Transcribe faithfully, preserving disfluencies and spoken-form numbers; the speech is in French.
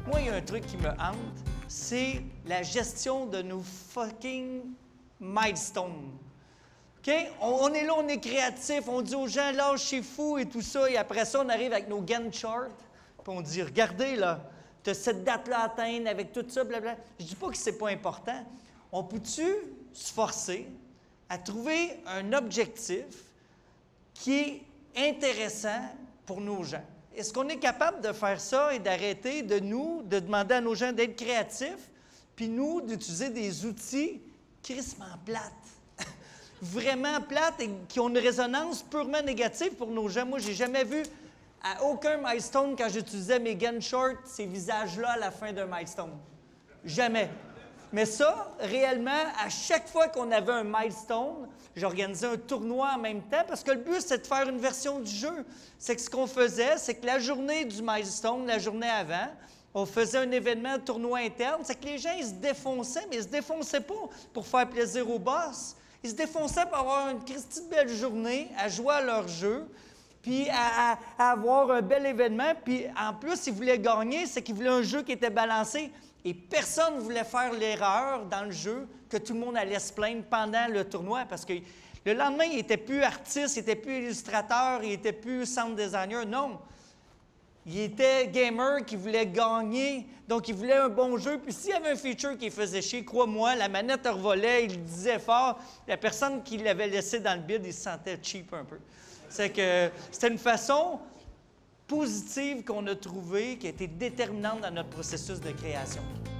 Moi, il y a un truc qui me hante, c'est la gestion de nos fucking milestones. OK? On, on est là, on est créatif, on dit aux gens, lâche, c'est fou et tout ça, et après ça, on arrive avec nos Gantt charts, puis on dit, regardez, là, tu as cette date-là à atteindre avec tout ça, blablabla. Je dis pas que c'est pas important. On peut-tu se forcer à trouver un objectif qui est intéressant pour nos gens? Est-ce qu'on est capable de faire ça et d'arrêter de nous, de demander à nos gens d'être créatifs, puis nous, d'utiliser des outils crissement plates, vraiment plates et qui ont une résonance purement négative pour nos gens? Moi, j'ai jamais vu à aucun milestone, quand j'utilisais mes Gantt charts, ces visages-là à la fin d'un milestone. Jamais. Mais ça, réellement, à chaque fois qu'on avait un milestone, j'organisais un tournoi en même temps, parce que le but, c'est de faire une version du jeu. C'est que ce qu'on faisait, c'est que la journée du milestone, la journée avant, on faisait un événement, un tournoi interne. C'est que les gens, ils se défonçaient, mais ils se défonçaient pas pour faire plaisir au boss. Ils se défonçaient pour avoir une Christie de belle journée, à jouer à leur jeu, puis à, à, à avoir un bel événement. Puis en plus, ils voulaient gagner, c'est qu'ils voulaient un jeu qui était balancé. Et personne ne voulait faire l'erreur dans le jeu que tout le monde allait se plaindre pendant le tournoi, parce que le lendemain, il n'était plus artiste, il n'était plus illustrateur, il n'était plus sound designer. Non. Il était gamer qui voulait gagner, donc il voulait un bon jeu. Puis s'il y avait un feature qui faisait chier, crois-moi, la manette revolait, il le disait fort. La personne qui l'avait laissé dans le bid, il se sentait cheap un peu. C'est que c'était une façon positive qu'on a trouvée, qui a été déterminante dans notre processus de création.